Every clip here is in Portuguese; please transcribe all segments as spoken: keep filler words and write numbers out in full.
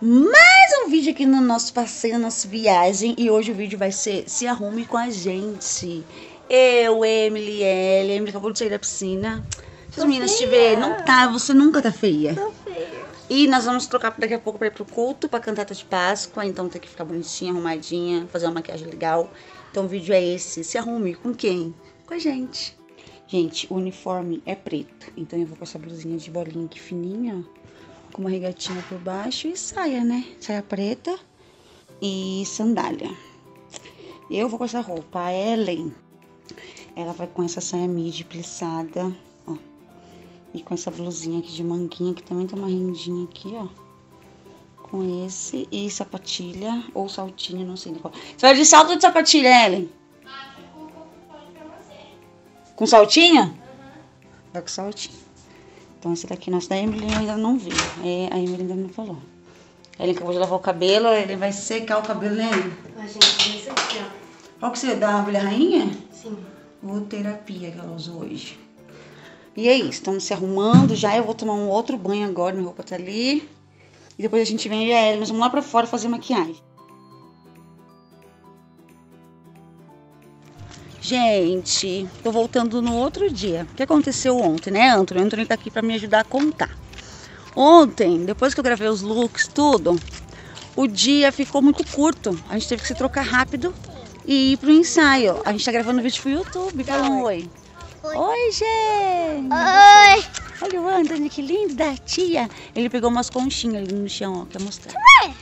Mais um vídeo aqui no nosso passeio, na nossa viagem. E hoje o vídeo vai ser Se Arrume com a Gente. Eu, Emily, Ellie. Emily acabou de sair da piscina. Se as meninas te verem, não tá, você nunca tá feia. Tô feia. E nós vamos trocar daqui a pouco pra ir pro culto, pra cantata de Páscoa. Então tem que ficar bonitinha, arrumadinha, fazer uma maquiagem legal. Então o vídeo é esse. Se arrume com quem? Com a gente. Gente, o uniforme é preto. Então eu vou com essa blusinha de bolinha aqui fininha, ó. Com uma regatinha por baixo e saia, né? Saia preta e sandália. Eu vou com essa roupa. A Ellen, ela vai com essa saia midi plissada, ó. E com essa blusinha aqui de manguinha, que também tem uma rendinha aqui, ó. Com esse e sapatilha ou saltinho, não sei qual. Você vai de salto ou de sapatilha, Ellen? Com saltinho? Uhum. Vai com saltinho. Então esse daqui, nossa, da Emily eu ainda não vi. É, a Emily ainda não falou. Ela acabou de lavar o cabelo, ele vai secar o cabelo, né? A gente, esse aqui, ó. Qual que você dá, uma abelha rainha? Sim. Vou terapia que ela usou hoje. E é isso, estamos se arrumando já. Eu vou tomar um outro banho agora, minha roupa tá ali. E depois a gente vem e a Ellen, nós vamos lá pra fora fazer maquiagem. Gente, tô voltando no outro dia. O que aconteceu ontem, né, Antônio? O Antônio tá aqui pra me ajudar a contar. Ontem, depois que eu gravei os looks, tudo, o dia ficou muito curto. A gente teve que se trocar rápido e ir pro ensaio. A gente tá gravando vídeo pro YouTube. Fala um oi. Oi, oi, gente. Oi. Olha o Antônio, que lindo da tia. Ele pegou umas conchinhas ali no chão, ó, quer mostrar.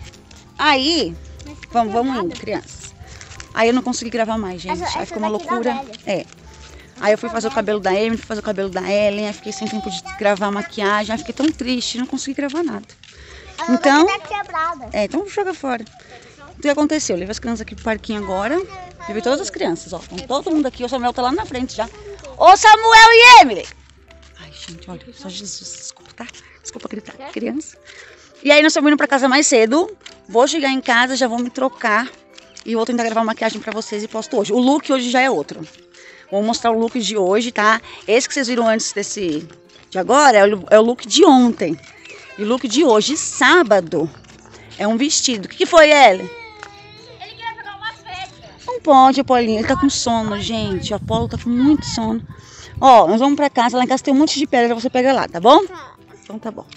Aí, vamos, vamos indo, crianças. Aí eu não consegui gravar mais, gente. Essa, aí ficou uma loucura. É. Aí eu fui fazer o cabelo da Emily, fui fazer o cabelo da Ellen. Aí fiquei sem tempo de gravar a maquiagem. Aí fiquei tão triste, não consegui gravar nada. Então. É, então joga fora. O que aconteceu? Eu levei as crianças aqui pro parquinho agora. Levei todas as crianças, ó. Estão todo mundo aqui. O Samuel tá lá na frente já. Ô, Samuel e Emily! Ai, gente, olha, só Jesus. Desculpa, tá? Desculpa gritar, criança. E aí nós estamos indo pra casa mais cedo. Vou chegar em casa, já vou me trocar. E vou tentar gravar maquiagem pra vocês e posto hoje. O look hoje já é outro. Vou mostrar o look de hoje, tá? Esse que vocês viram antes desse de agora é o, é o look de ontem. E o look de hoje, sábado, é um vestido. O que, que foi, Ellen? Ele queria pegar umas férias. Não pode, Apolinho. Ele tá com sono, gente. O Apolo tá com muito sono. Ó, nós vamos pra casa. Lá em casa tem um monte de pedra. Você pega lá, tá bom? Então tá bom.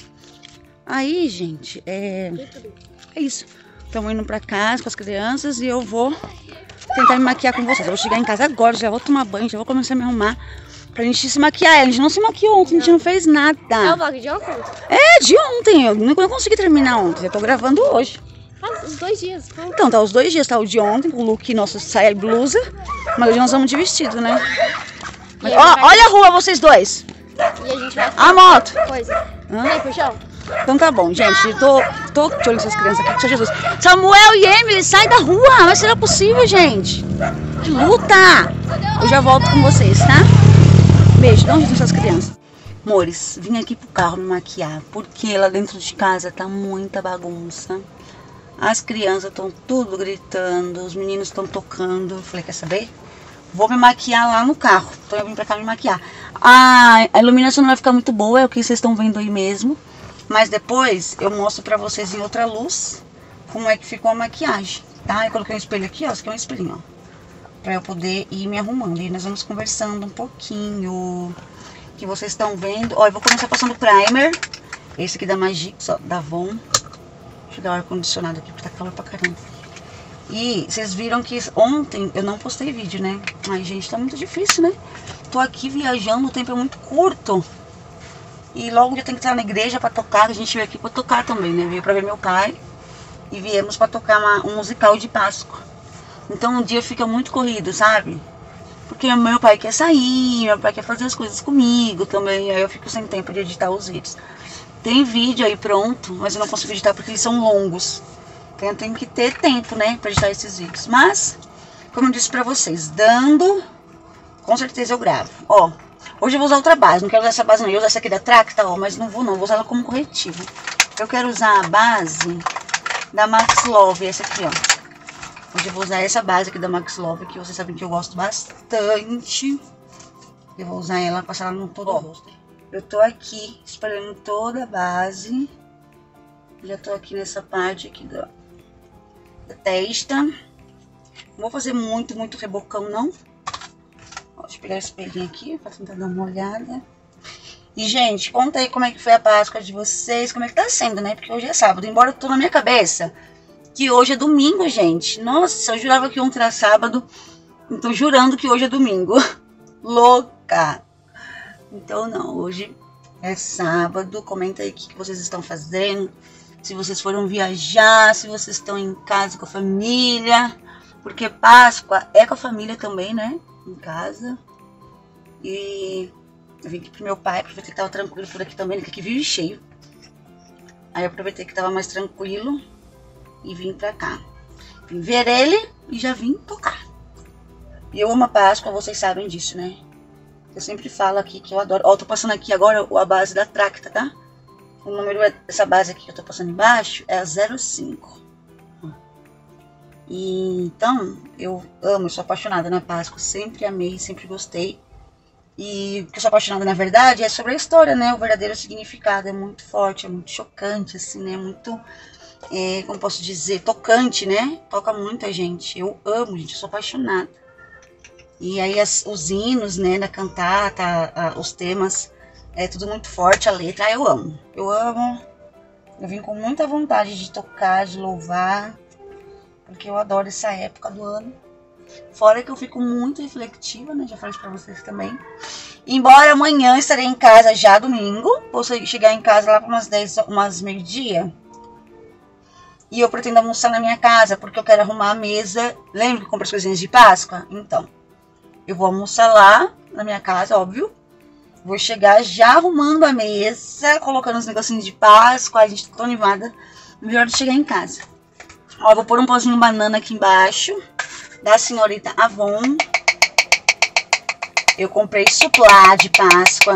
Aí, gente, é... É isso. Estamos indo pra casa com as crianças e eu vou tentar me maquiar com vocês. Eu vou chegar em casa agora, já vou tomar banho, já vou começar a me arrumar pra gente se maquiar. A gente não se maquiou ontem, a gente não fez nada. É o vlog de ontem? É, de ontem. Eu não consegui terminar ontem, eu tô gravando hoje. Ah, os dois dias. Como? Então, tá os dois dias, tá o de ontem, com o look nosso saia e blusa. Mas hoje nós vamos de vestido, né? Mas, ó, vai... Olha a rua, vocês dois. E a gente vai... A moto. Coisa. Vem pro chão. Então tá bom, gente, eu tô, tô de olho nessas crianças aqui, que Jesus. Samuel e Emily, sai da rua, mas será possível, gente? Que luta! Eu já volto com vocês, tá? Beijo, dá um jeito nessas crianças. Amores, vim aqui pro carro me maquiar, porque lá dentro de casa tá muita bagunça. As crianças estão tudo gritando, os meninos estão tocando. Eu falei, quer saber? Vou me maquiar lá no carro, então eu vim pra cá me maquiar. Ah, a iluminação não vai ficar muito boa, é o que vocês estão vendo aí mesmo. Mas depois eu mostro pra vocês em outra luz como é que ficou a maquiagem, tá? Eu coloquei um espelho aqui, ó, esse aqui é um espelhinho, ó, pra eu poder ir me arrumando. E nós vamos conversando um pouquinho, que vocês estão vendo. Ó, eu vou começar passando primer, esse aqui da Magix, ó, da Avon. Deixa eu dar o ar-condicionado aqui, porque tá calor pra caramba. E vocês viram que ontem eu não postei vídeo, né? Ai, gente, tá muito difícil, né? Tô aqui viajando, o tempo é muito curto. E logo um dia tem que estar na igreja pra tocar, a gente veio aqui pra tocar também, né? Veio pra ver meu pai e viemos pra tocar uma, um musical de Páscoa. Então um dia fica muito corrido, sabe? Porque meu pai quer sair, meu pai quer fazer as coisas comigo também, aí eu fico sem tempo de editar os vídeos. Tem vídeo aí pronto, mas eu não consigo editar porque eles são longos. Então eu tenho que ter tempo, né, pra editar esses vídeos. Mas, como eu disse pra vocês, dando, com certeza eu gravo. Ó. Hoje eu vou usar outra base, não quero usar essa base não, eu vou usar essa aqui da Tracta, ó, mas não vou não, vou usar ela como corretivo. Eu quero usar a base da Max Love, essa aqui, ó. Hoje eu vou usar essa base aqui da Max Love, que vocês sabem que eu gosto bastante. Eu vou usar ela, passar ela no todo o rosto. Eu tô aqui espalhando toda a base Já tô aqui nessa parte aqui da, da testa. Não vou fazer muito, muito rebocão, não. Ó, deixa eu pegar esse espelhinho aqui pra tentar dar uma olhada. E, gente, conta aí como é que foi a Páscoa de vocês, como é que tá sendo, né? Porque hoje é sábado, embora eu tô na minha cabeça que hoje é domingo, gente. Nossa, eu jurava que ontem era sábado, então jurando que hoje é domingo. Louca! Então, não, hoje é sábado. Comenta aí o que vocês estão fazendo, se vocês foram viajar, se vocês estão em casa com a família, porque Páscoa é com a família também, né? Em casa. E eu vim aqui pro meu pai, aproveitei que tava tranquilo por aqui também, que aqui vive cheio. Aí eu aproveitei que tava mais tranquilo e vim pra cá. Vim ver ele e já vim tocar. E eu amo a Páscoa, vocês sabem disso, né? Eu sempre falo aqui que eu adoro. Ó, eu tô passando aqui agora a base da Tracta, tá? O número dessa base aqui que eu tô passando embaixo é a zero cinco. E então, eu amo, eu sou apaixonada na Páscoa. Sempre amei, sempre gostei. E o que eu sou apaixonada, na verdade, é sobre a história, né? O verdadeiro significado é muito forte, é muito chocante, assim, né? Muito, é, como posso dizer, tocante, né? Toca muita gente. Eu amo, gente, eu sou apaixonada. E aí as, os hinos, né, da cantata, a, a, os temas, é tudo muito forte, a letra. Ah, eu amo, eu amo. Eu vim com muita vontade de tocar, de louvar, porque eu adoro essa época do ano. Fora que eu fico muito reflexiva, né? Já falei isso pra vocês também. Embora amanhã estarei em casa já domingo. Vou chegar em casa lá para umas dez, umas meio-dia. E eu pretendo almoçar na minha casa, porque eu quero arrumar a mesa. Lembra que eu comprei as coisinhas de Páscoa? Então, eu vou almoçar lá na minha casa, óbvio. Vou chegar já arrumando a mesa, colocando os negocinhos de Páscoa. A gente tá tão animada. Melhor de chegar em casa. Ó, eu vou pôr um pozinho de banana aqui embaixo. Da senhorita Avon. Eu comprei suplá de Páscoa.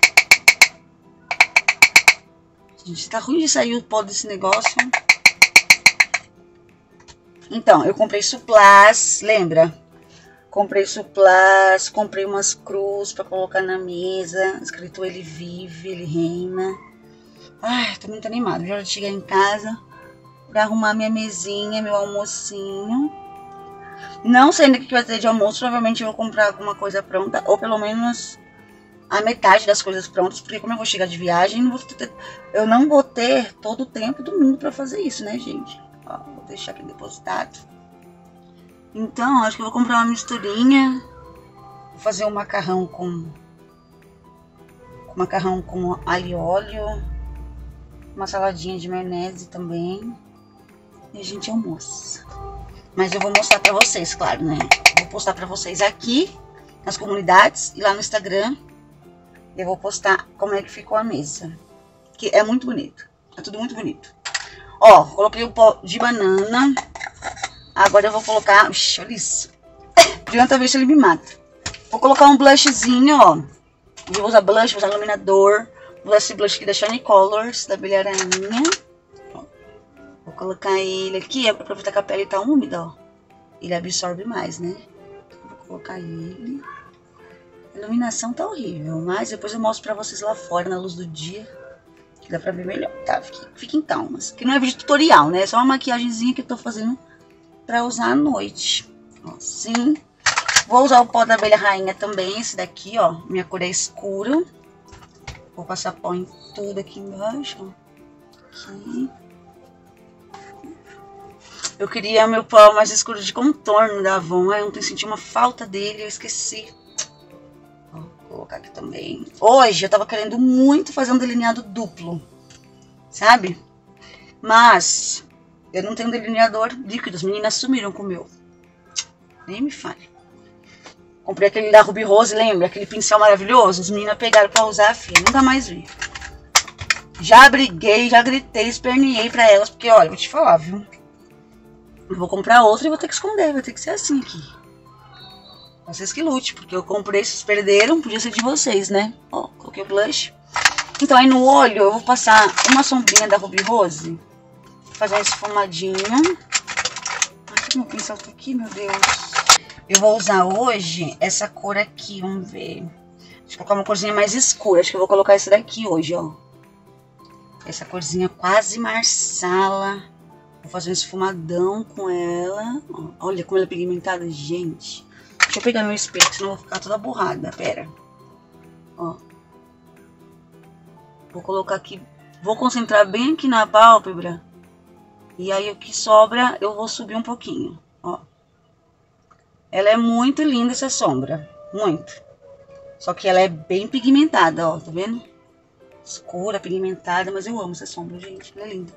Gente, tá ruim de sair o pó desse negócio. Então, eu comprei suplás, lembra? Comprei suplás, comprei umas cruz pra colocar na mesa. Escrito ele vive, ele reina. Ai, tô muito animada. Já de chegar em casa pra arrumar minha mesinha, meu almocinho. Não sei ainda o que vai ter de almoço, provavelmente eu vou comprar alguma coisa pronta, ou pelo menos a metade das coisas prontas, porque como eu vou chegar de viagem, não vou ter, eu não vou ter todo o tempo do mundo pra fazer isso, né, gente? Ó, vou deixar aqui depositado. Então, acho que eu vou comprar uma misturinha, vou fazer um macarrão com, com macarrão com alho e óleo, uma saladinha de maionese também, e a gente almoça. Mas eu vou mostrar pra vocês, claro, né? Vou postar pra vocês aqui, nas comunidades, e lá no Instagram. Eu vou postar como é que ficou a mesa. Que é muito bonito. É tudo muito bonito. Ó, coloquei o pó de banana. Agora eu vou colocar... Ixi, olha isso. Adianta ver se ele me mata. Vou colocar um blushzinho, ó. Eu vou usar blush, vou usar iluminador. Vou usar esse blush aqui da Shiny Colors, da Brilha Rainha. Vou colocar ele aqui, pra aproveitar que a pele tá úmida, ó. Ele absorve mais, né? Vou colocar ele. A iluminação tá horrível, mas depois eu mostro pra vocês lá fora, na luz do dia. Que dá pra ver melhor, tá? Fiquem, fiquem calmas. Que não é vídeo tutorial, né? É só uma maquiagemzinha que eu tô fazendo pra usar à noite. Ó, assim. Vou usar o pó da Abelha Rainha também, esse daqui, ó. Minha cor é escura. Vou passar pó em tudo aqui embaixo, ó. Aqui. Eu queria meu pó mais escuro de contorno da Avon. Eu ontem senti uma falta dele, eu esqueci. Vou colocar aqui também. Hoje eu tava querendo muito fazer um delineado duplo, sabe? Mas eu não tenho delineador líquido. As meninas sumiram com o meu. Nem me fale. Comprei aquele da Ruby Rose, lembra? Aquele pincel maravilhoso. As meninas pegaram pra usar, filha. Nunca mais vi. Já briguei, já gritei, esperneei pra elas. Porque, olha, vou te falar, viu? Eu vou comprar outra e vou ter que esconder, vai ter que ser assim aqui. Vocês que lute, porque eu comprei, vocês perderam, podia ser de vocês, né? Ó, coloquei o blush. Então aí no olho eu vou passar uma sombrinha da Ruby Rose. Fazer uma esfumadinha. Ai, que meu pincel tá aqui, meu Deus. Eu vou usar hoje essa cor aqui, vamos ver. Deixa eu colocar uma corzinha mais escura, acho que eu vou colocar essa daqui hoje, ó. Essa corzinha quase marsala. Vou fazer um esfumadão com ela. Olha como ela é pigmentada, gente. Deixa eu pegar meu espelho, senão eu vou ficar toda borrada. Pera. Ó. Vou colocar aqui. Vou concentrar bem aqui na pálpebra. E aí o que sobra eu vou subir um pouquinho. Ó. Ela é muito linda essa sombra. Muito. Só que ela é bem pigmentada, ó. Tá vendo? Escura, pigmentada. Mas eu amo essa sombra, gente. Ela é linda.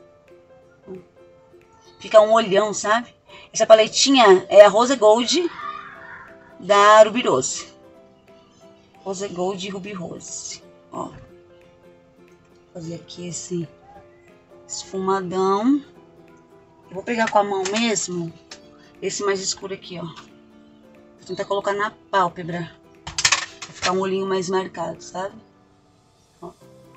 Fica um olhão, sabe? Essa paletinha é a Rose Gold da Ruby Rose. Rose Gold e Ruby Rose. Ó. Vou fazer aqui esse esfumadão. Eu vou pegar com a mão mesmo. Esse mais escuro aqui, ó. Vou tentar colocar na pálpebra. Pra ficar um olhinho mais marcado, sabe? Ó.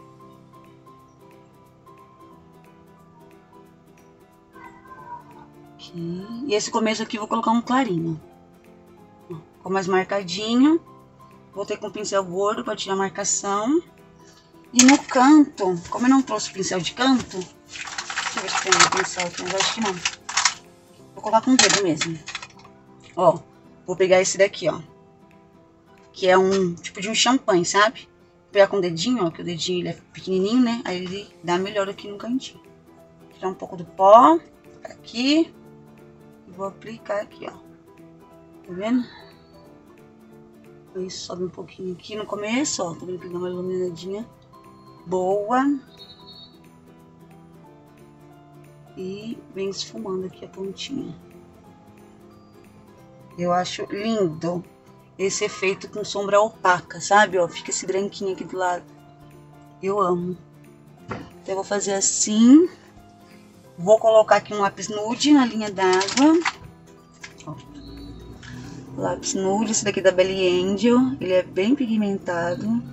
Aqui. E esse começo aqui eu vou colocar um clarinho. Ó. Ficou mais marcadinho. Voltei com o pincel gordo pra tirar a marcação. E no canto, como eu não trouxe o pincel de canto, deixa eu ver se tem um pincel aqui, mas acho que não. Vou colocar com o dedo mesmo. Ó, vou pegar esse daqui, ó. Que é um tipo de um champanhe, sabe? Vou pegar com o dedinho, ó, que o dedinho ele é pequenininho, né? Aí ele dá melhor aqui no cantinho. Vou tirar um pouco do pó, aqui. E vou aplicar aqui, ó. Tá vendo? Aí sobe um pouquinho aqui no começo, ó. Também pegar uma iluminadinha boa. E vem esfumando aqui a pontinha. Eu acho lindo esse efeito com sombra opaca, sabe? Ó, fica esse branquinho aqui do lado. Eu amo. Então eu vou fazer assim. Vou colocar aqui um lápis nude na linha d'água. Lápis nude, esse daqui da Belly Angel. Ele é bem pigmentado.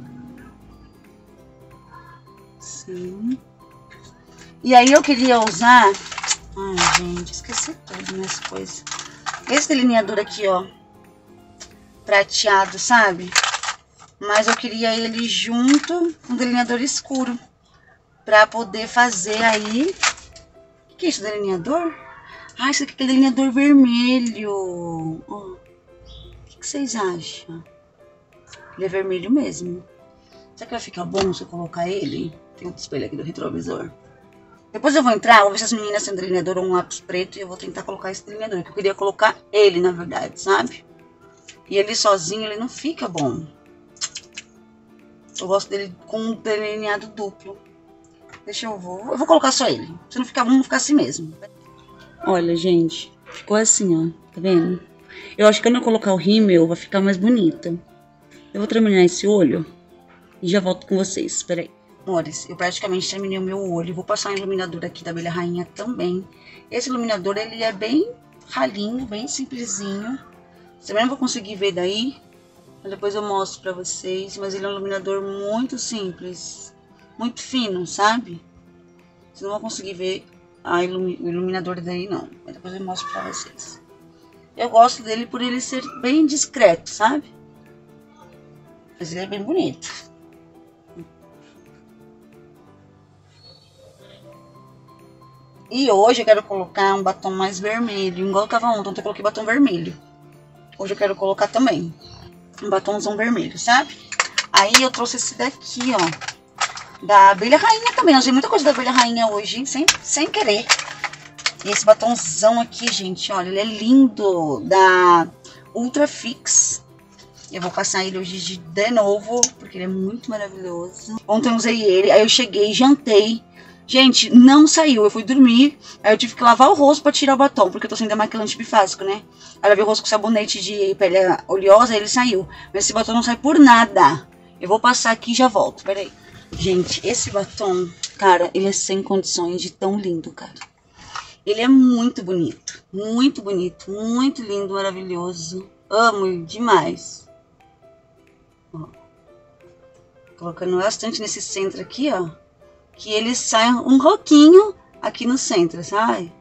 Sim. E aí eu queria usar... Ai, gente, esqueci tudo minhas coisas. Esse delineador aqui, ó. Prateado, sabe? Mas eu queria ele junto com o delineador escuro. Pra poder fazer aí... O que é isso, delineador? Ah, isso aqui é delineador vermelho. Ó. O que vocês acham? Ele é vermelho mesmo. Será que vai ficar bom se eu colocar ele? Tem outro espelho aqui do retrovisor. Depois eu vou entrar, vou ver se as meninas têm um delineador ou um lápis preto. E eu vou tentar colocar esse delineador. Que eu queria colocar ele, na verdade, sabe? E ele sozinho, ele não fica bom. Eu gosto dele com um delineado duplo. Deixa eu vou. Eu vou colocar só ele. Se não ficar bom, vou ficar assim mesmo. Olha, gente. Ficou assim, ó. Tá vendo? Eu acho que quando eu colocar o rímel, vai ficar mais bonita. Eu vou terminar esse olho e já volto com vocês. Espera aí. Amores, eu praticamente terminei o meu olho. Vou passar um iluminador aqui da Abelha Rainha também. Esse iluminador, ele é bem ralinho, bem simplesinho. Você também não vai conseguir ver daí. Mas depois eu mostro pra vocês. Mas ele é um iluminador muito simples. Muito fino, sabe? Vocês não vão conseguir ver a ilumi o iluminador daí, não. Mas depois eu mostro pra vocês. Eu gosto dele por ele ser bem discreto, sabe? Mas ele é bem bonito. E hoje eu quero colocar um batom mais vermelho. Igual eu tava ontem, ontem eu coloquei batom vermelho. Hoje eu quero colocar também um batomzão vermelho, sabe? Aí eu trouxe esse daqui, ó. Da Abelha Rainha também. Eu usei muita coisa da Abelha Rainha hoje, sem, sem querer. E esse batomzão aqui, gente, olha, ele é lindo. Da Ultra Fix. Eu vou passar ele hoje de, de novo, porque ele é muito maravilhoso. Ontem eu usei ele, aí eu cheguei, jantei. Gente, não saiu. Eu fui dormir, aí eu tive que lavar o rosto pra tirar o batom, porque eu tô sem demaquilante bifásico, né? Aí eu lavei o rosto com sabonete de pele oleosa, aí ele saiu. Mas esse batom não sai por nada. Eu vou passar aqui e já volto, peraí. Gente, esse batom, cara, ele é sem condições de tão lindo, cara. Ele é muito bonito, muito bonito, muito lindo, maravilhoso. Amo ele demais. Ó. Colocando bastante nesse centro aqui, ó. Que ele sai um roquinho aqui no centro, sabe?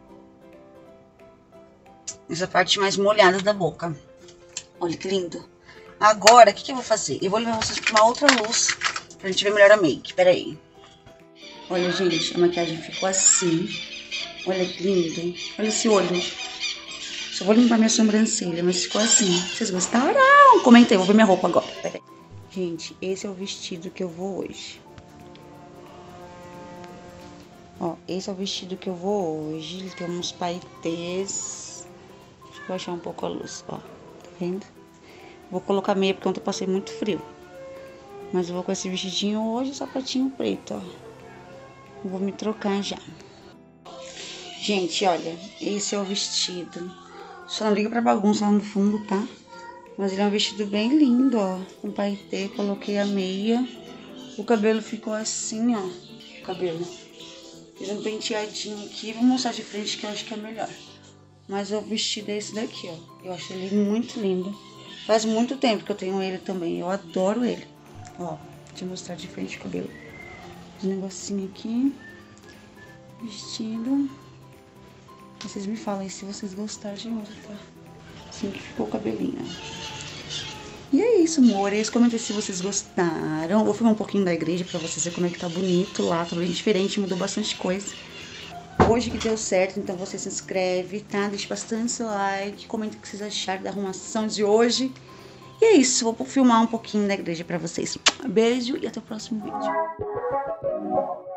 Essa parte mais molhada da boca. Olha que lindo. Agora, o que, que eu vou fazer? Eu vou levar vocês para uma outra luz, pra gente ver melhor a make. Pera aí. Olha, gente, a maquiagem ficou assim. Olha que lindo. Olha esse olho. Só vou limpar minha sobrancelha, mas ficou assim. Vocês gostaram? Comentei, vou ver minha roupa agora. Peraí. Gente, esse é o vestido que eu vou hoje. Ó, esse é o vestido que eu vou hoje. Ele tem uns paetês. Deixa eu achar um pouco a luz, ó. Tá vendo? Vou colocar meia porque ontem eu passei muito frio. Mas eu vou com esse vestidinho hoje, sapatinho preto, ó. Vou me trocar já. Gente, olha, esse é o vestido. Só não liga pra bagunça lá no fundo, tá? Mas ele é um vestido bem lindo, ó. Com paetê, coloquei a meia. O cabelo ficou assim, ó. O cabelo. Fiz um penteadinho aqui. Vou mostrar de frente que eu acho que é melhor. Mas o vestido é esse daqui, ó. Eu acho ele muito lindo. Faz muito tempo que eu tenho ele também. Eu adoro ele. Ó, deixa eu mostrar de frente o cabelo. Um negocinho aqui. Vestido. Vocês me falam aí se vocês gostaram de outro, tá? Assim que ficou o cabelinho. E é isso, amores. Comentem se vocês gostaram. Vou filmar um pouquinho da igreja pra vocês verem como é que tá bonito lá. Tá bem diferente, mudou bastante coisa. Hoje que deu certo, então você se inscreve, tá? Deixa bastante seu like. Comenta o que vocês acharam da arrumação de hoje. E é isso, vou filmar um pouquinho da igreja pra vocês. Beijo e até o próximo vídeo.